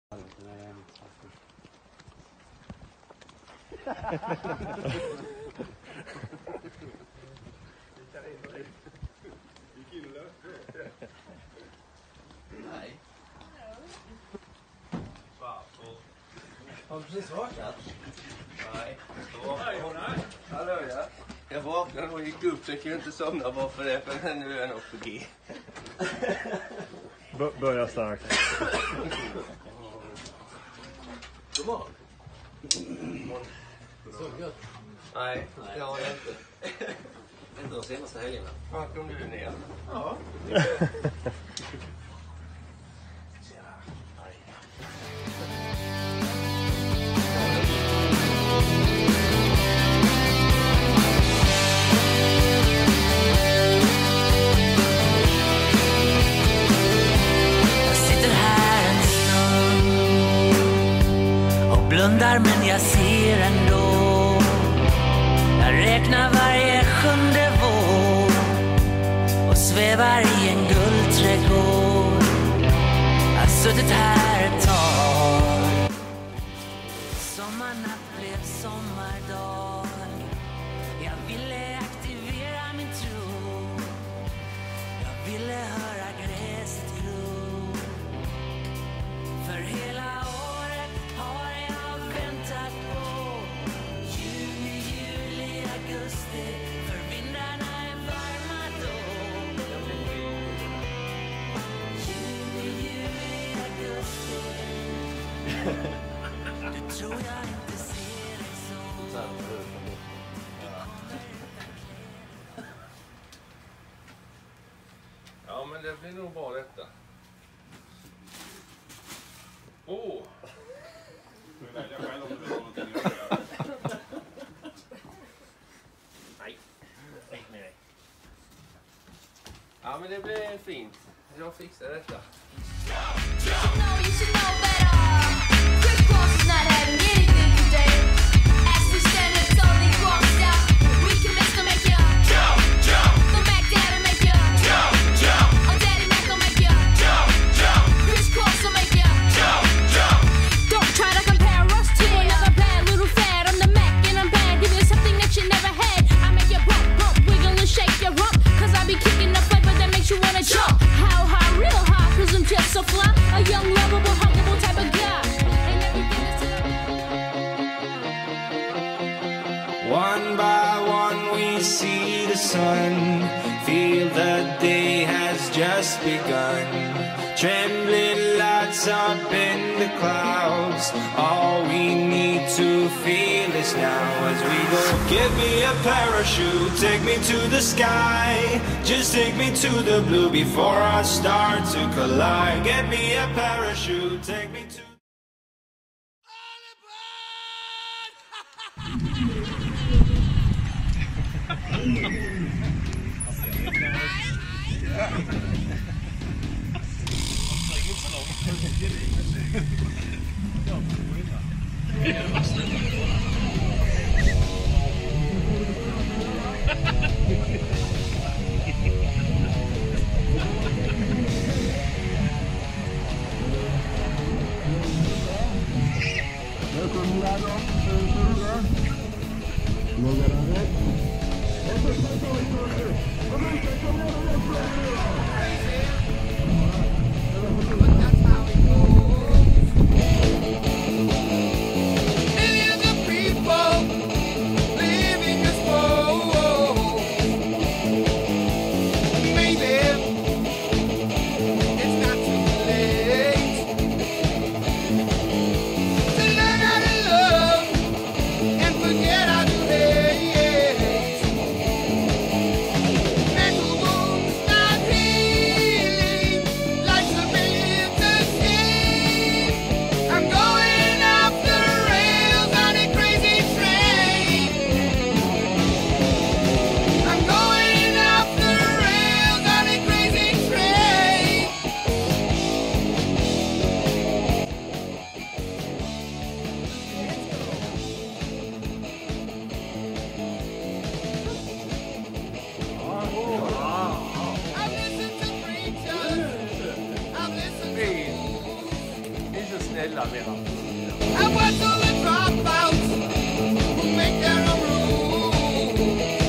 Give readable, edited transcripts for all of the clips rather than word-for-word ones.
Nej. Har du precis vaknat? Nej. Hallå, ja. Jag vaknade och gick upp så jag kunde inte somna bara för det. För nu är jag nog på G. Börja starkt. God morgon. Så gött. Nej, det har jag inte. Inte de senaste helgerna. Var kom du ner? Ja. Blundar men jag ser ändå. Jag räknar varje sjunde vår och svävar i en guldträdgård. Jag har suttit här ett tag. Sommarnatt blev sommardag. Jag ville aktivera min tro. Jag ville höra gräset gro. För hela året har jag väntat på juni, juli, augusti. För vindarna är varma då. Juni, juli, augusti. Du tror jag inte ser dig så. Ja, men det blir nog bra detta. Åh! Du väljer själv om du vill ha någonting att göra. Nej. Ja, men det blir fint. Jag fixar detta. So fly, a young, lovable, huggable type of guy. And everything is One by one we see the sun. Feel the day has just begun. Trembling lights up in the clouds. All we need to feel is now as we go. Give me a parachute, take me to the sky. Just take me to the blue before I start to collide. Get me a parachute, take me to... där redan. I watch all the dropouts who make their own rules.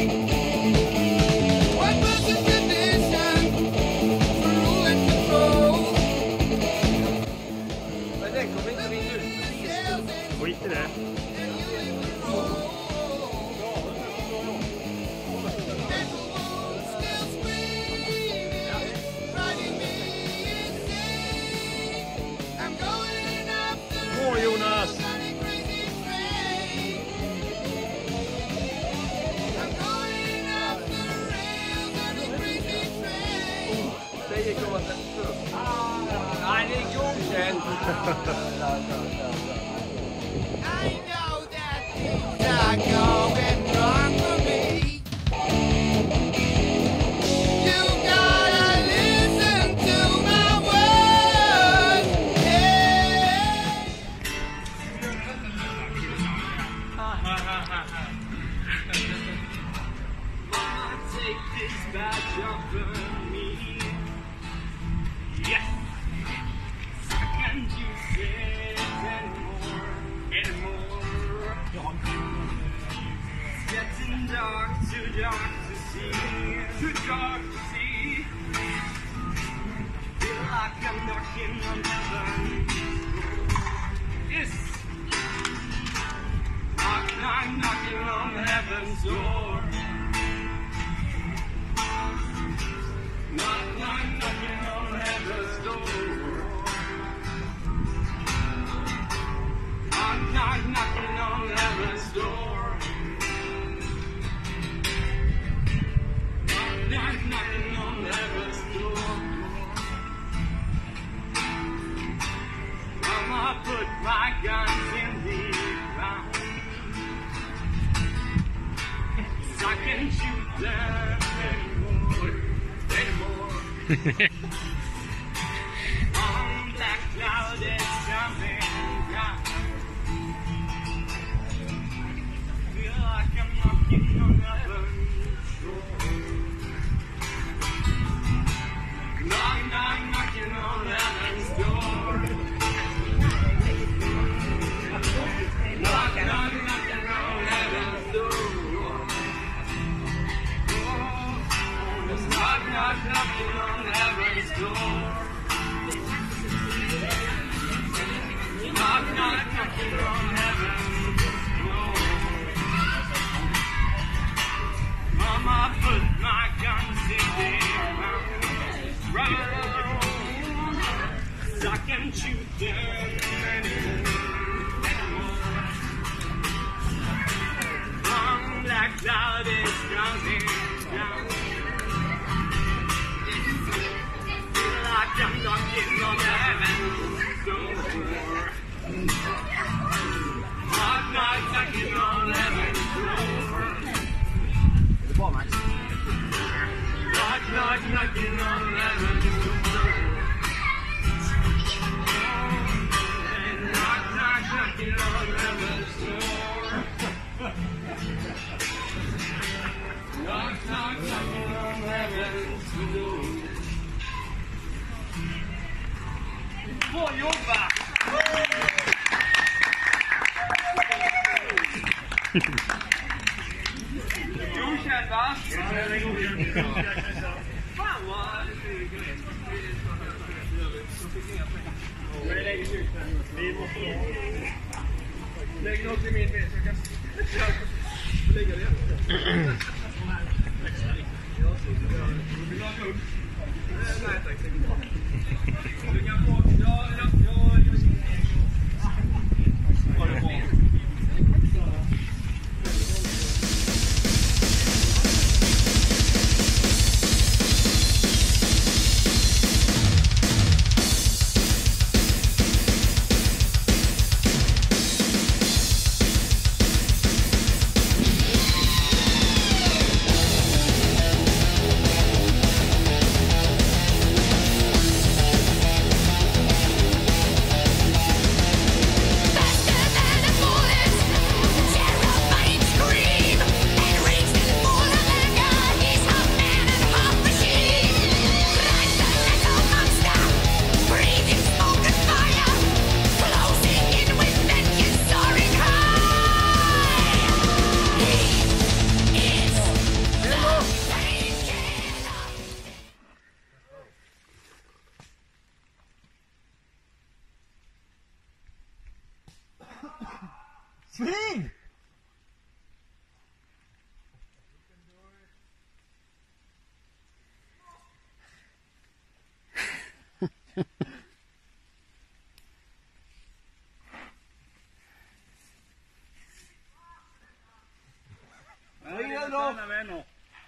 What was the condition for rule and control? Men den kommer inte ringa ut. Skit i det. Åh, Jonas! Det gick åt en frukt. Nej, det är godkänt. I know that things are going wrong for me. You gotta listen to my words. Yeah. Take this badge off of me. Yes. I can't use it anymore. It's getting dark, too dark to see. Too dark to see. Feel like I'm knocking on heaven's door. Yes. I'm knocking on heaven's door. Knock, knock, knocking on heaven's door. Knock, knock, knocking on heaven's door. Knock, knock, knocking on heaven's door. Mama put my guns in the ground, 'cause I can't shoot them anymore. Black cloud is coming down. Feel like I'm knocking on heaven's door. Knock, knock, knocking on heaven's door. Knock, knock, knocking on heaven's door. Knock, knock, knocking on heaven's door. Knock, knock, knocking on heaven's door. Mama put my guns in the ground, 'cause I can't shoot them anymore. Black cloud is coming down. Feel like I'm knocking on heaven's door. Knock, knock, knocking on heaven's door. Knock, knock, knocking on heaven's door. Knock, knock, knocking on heaven's door. Knock, knock, knocking on heaven's door. Får jobba! Godkänt, va? Fan vad... Lägg något i min vet, jag kan lägga det. Nej tack. Du kan få... Spring! Stanna vänner.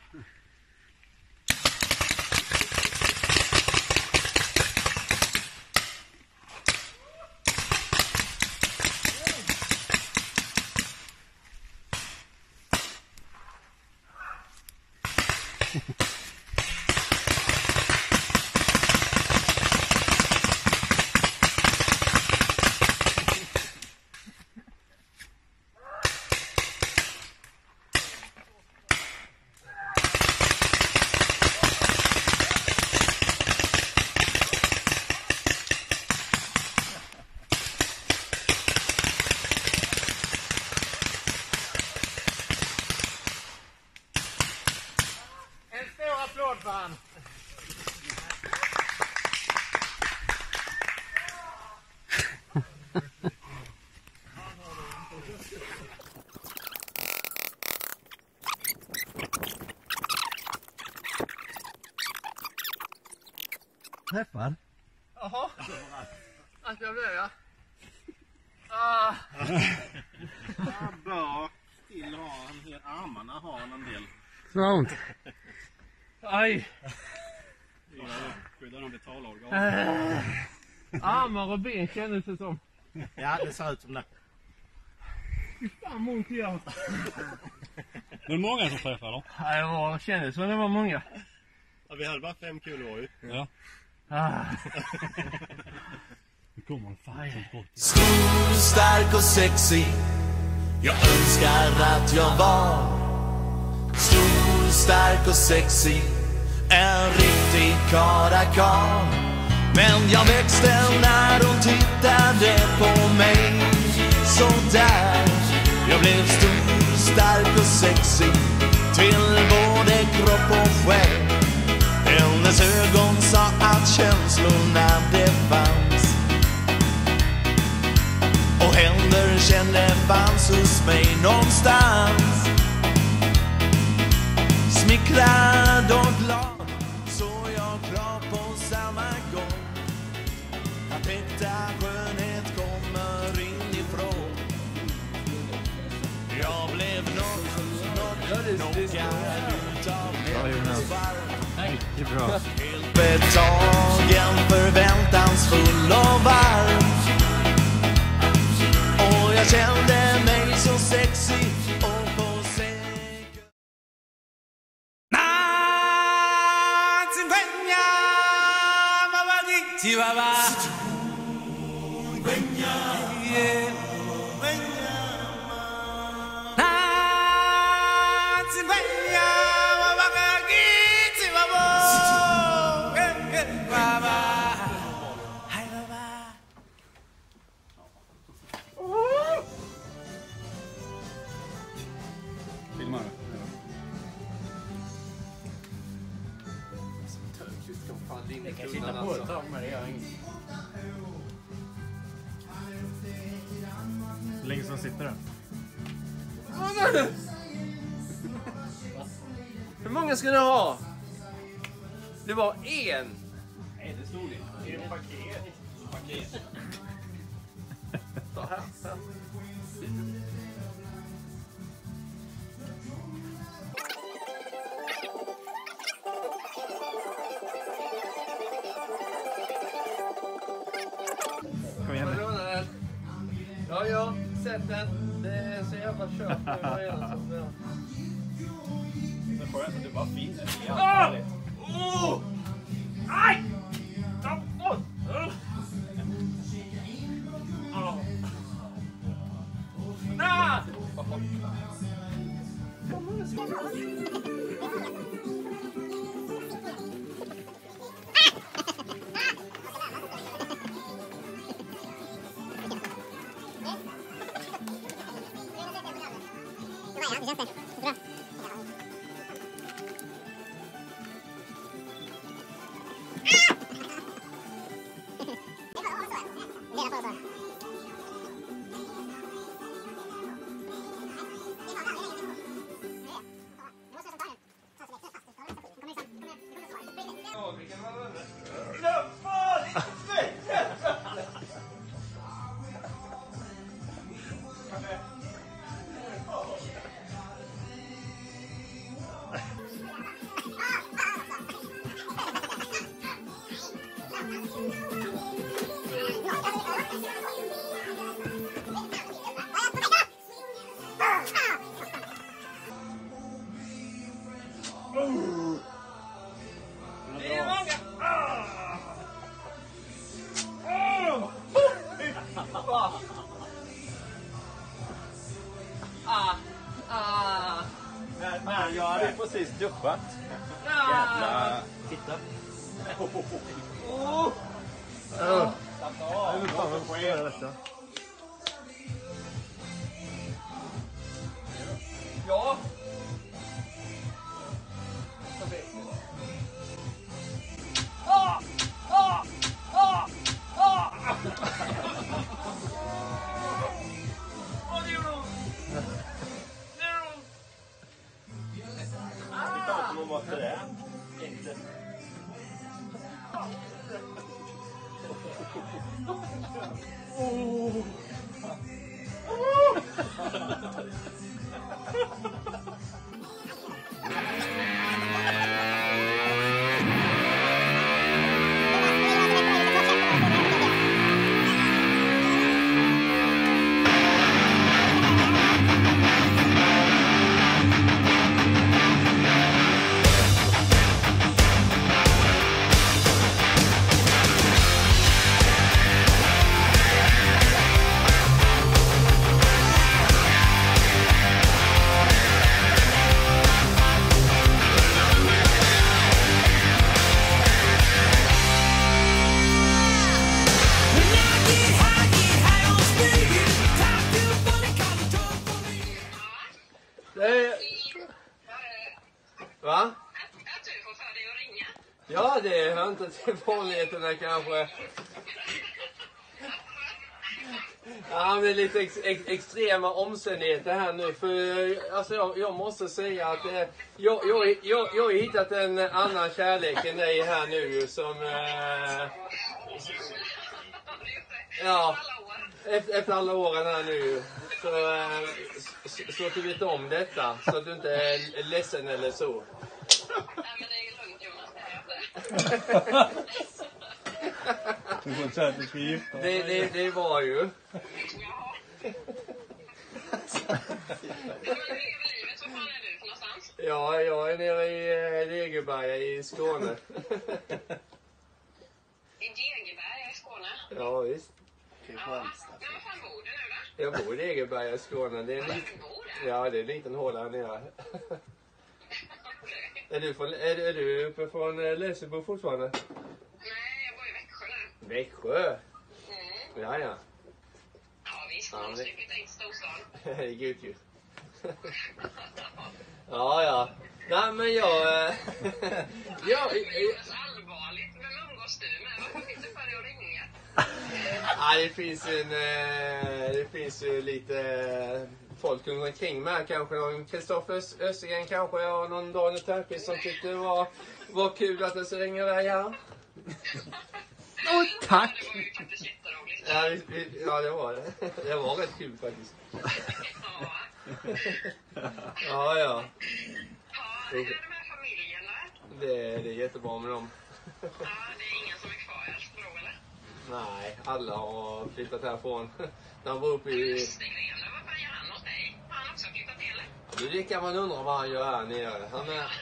Träffad? Jaha. Att jag blev, ja. Han bör till ha en hel armarna har han en del. Så ont. Aj. Skyddar de betalorgan. Armar och ben kändes det som. Ja, det ser ut som det. Fy fan ont jag. Var det många som träffade då? Nej, det kändes som det var många. Ja, vi hade bara 5 kulor ju. Ja. Nu kommer en fan som bort. Stor, stark och sexy. Jag önskar att jag var stor, stark och sexy. En riktig karakar. Men jag växte när hon tittade på mig. Så där. Jag blev stor, stark och sexy. Till både kropp och själ. Hennes ögon sa att känslorna det fanns. Och händer kände fanns hos mig någonstans. Smickrad och glad, så jag klar på samma gång. Att äkta skönhet kommer inifrån. Jag blev knockad utav hennes varv. Mycket bra. Helt betagen, förväntansfull och varm. Och jag kände mig så sexy och på säker. Filmar du? Jag kan sitta på ett tag med det, jag inget. Hur länge som sitter den? Hur många ska du ha? Det var en. Nej, det stod det. Det är paket. Ta här. Kom igen nu. Ja, sätt den. Det är så jävla kört. Det är skönt att du bara finns. Aj! Ta bort! Nej! Men jag hade precis duschat. Jävla... Titta. Ja. Va? Att du får för dig att ringa. Ja, det hör inte till vanligheterna kanske. Ja, men det är lite extrema omständigheter här nu. För alltså, jag måste säga att jag har hittat en annan kärlek än dig här nu som... ja, efter alla åren här nu. Så att du vet om detta. Så att du inte är ledsen eller så. Nej, men det är lugnt, Jonas. Det är inte. Du får säga att du ska gifta dig. Det var ju. Ja. Men hur lever livet? Var fan är du någonstans? Ja, jag är nere i Degeberga i Skåne. I Degeberga i Skåne? Ja, visst. Ja. Men var fan bor du nu då? Jag bor i Degeberga i Skåne. Det är en ja, det är en liten håla här nere. Är du uppe från Lessebo fortfarande? Nej, jag bor i Växjö nu. Växjö? Mm. Ja, ja. Ja, visst. Man måste ju flytta in till storstan. Det är gud ju. Ja, ja. Nej, men jag... Jonas, allvarligt. Vem umgås du med? Varför finns det för dig att ringa? Ja, det finns ju lite folk omkring mig. Kanske någon Kristoffer Östergren kanske. Och någon Daniel Törkvist som tyckte det var kul att jag så ringer dig här. Tack! Det var ju faktiskt jätteroligt. Ja, det var det. Det var rätt kul faktiskt. Ja. Ja, ja. Ja, hur är det med familjen då? Det är jättebra med dem. Ja, det är ingen som är kvar i Alstro, eller? Nej, alla har flyttat härifrån. De var uppe i... Östergren, vad fan gör han hos dig? Har han också flyttat till? Det kan man undra vad han gör här nere.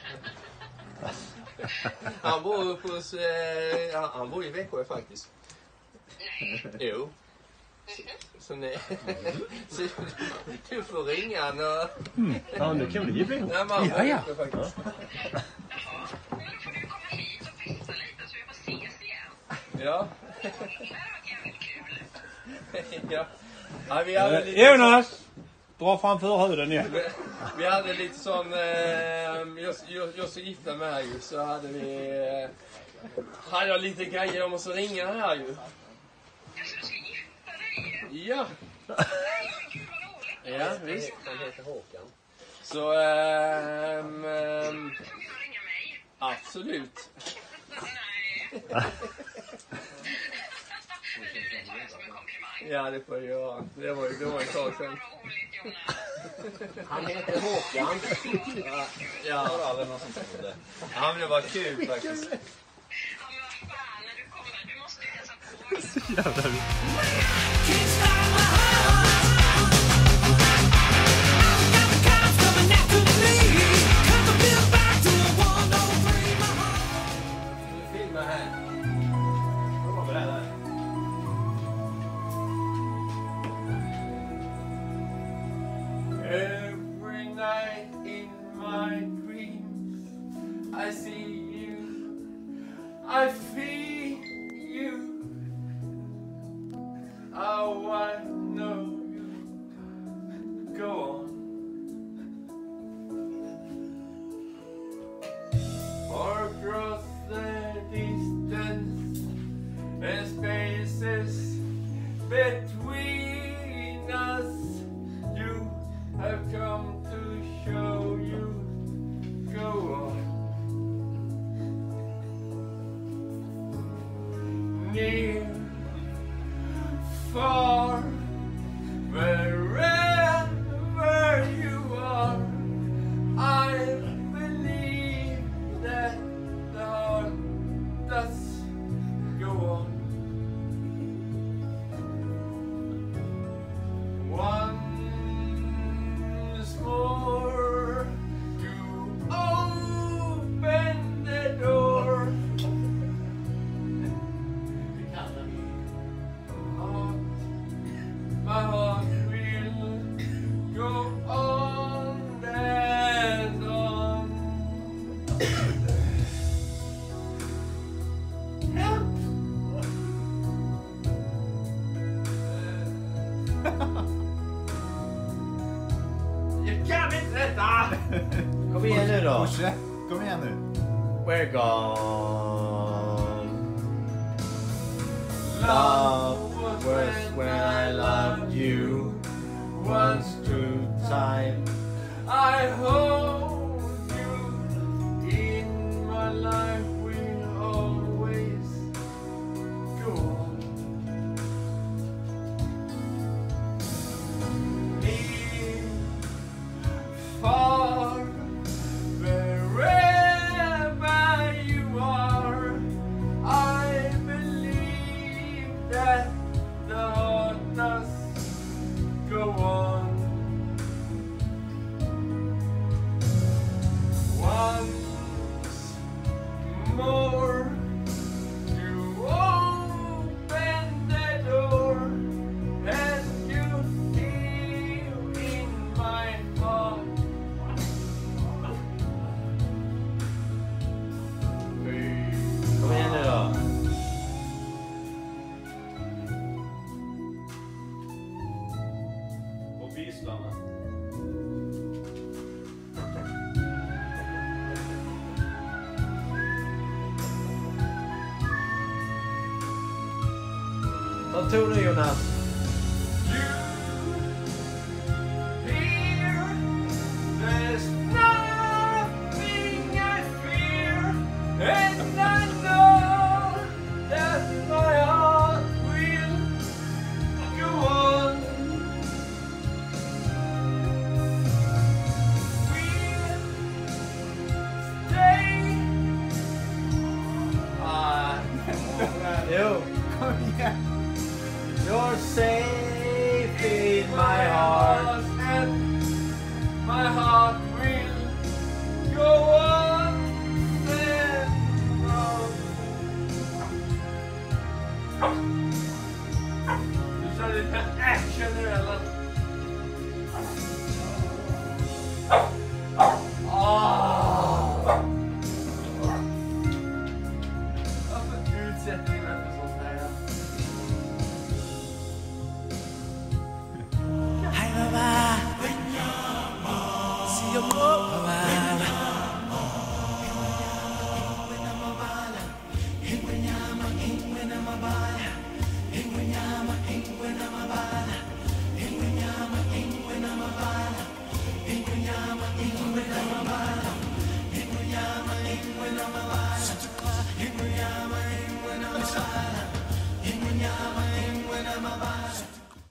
Han bor uppe hos... han bor i Växjö faktiskt. Nej. Jo. Så nej. Så, du får ringa han och... Ja, nu kan vi bli. Nej, man bor uppe faktiskt. Jaha. Men då får du komma hit och festa lite så vi får ses igen. Ja. Det hade varit jävligt kul. Ja. Ja, vi hade lite Jonas! Dra fram förhuden igen. Vi hade lite sån... jag så gifta med här ju. Så hade vi... hade jag lite grejer om oss att ringa här ju. Jag ska gifta dig. Ja. Nej, gud vad roligt. Ja, visst. Han heter Håkan. Så, Du får ringa mig. absolut. Nej. Du, det tar jag som en komplimang. Ja, det får jag göra. Det var ett tag sedan. Vad roligt, Jonas. Han heter Håkan. Ja, ja, men det var kul faktiskt. Ja, men vad fan, när du kommer, du måste ju hälsa på. Filma här. Every night in my dreams I see you, I feel you. Oh, I know you. Go on. Or across the distance and spaces between us, you have come to show you. Go on. Near, far, wherever you are, I believe that the heart does go on. Once more, you open the door. My heart will go on and on. Help! Jag kan inte detta! Kom igen nu då. Porse, kom igen nu. We're gone. Love was when I loved you once through time. I hold you in my life will always go on. Near, far, wherever you are, I believe that the heart does go on. Once more, you open the door and you feel in my heart. Kom igen nu då. Och Vislarna. Vad tror du, Jonas?